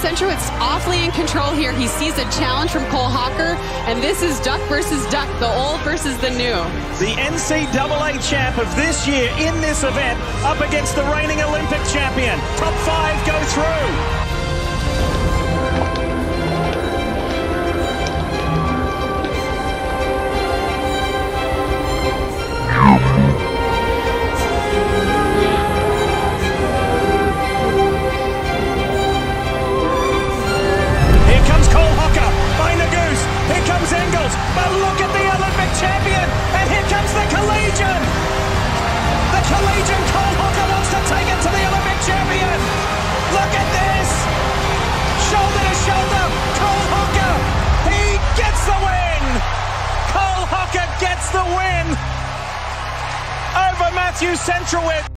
Centrowitt's awfully in control here. He sees a challenge from Cole Hawker, and this is duck versus duck, the old versus the new. The NCAA champ of this year in this event up against the reigning Olympic champion. Top 5 go through. But look at the Olympic champion, and here comes the collegian. The collegian Cole Hawker wants to take it to the Olympic champion. Look at this. Shoulder to shoulder, Cole Hawker. He gets the win. Cole Hawker gets the win over Matthew Centrowitt.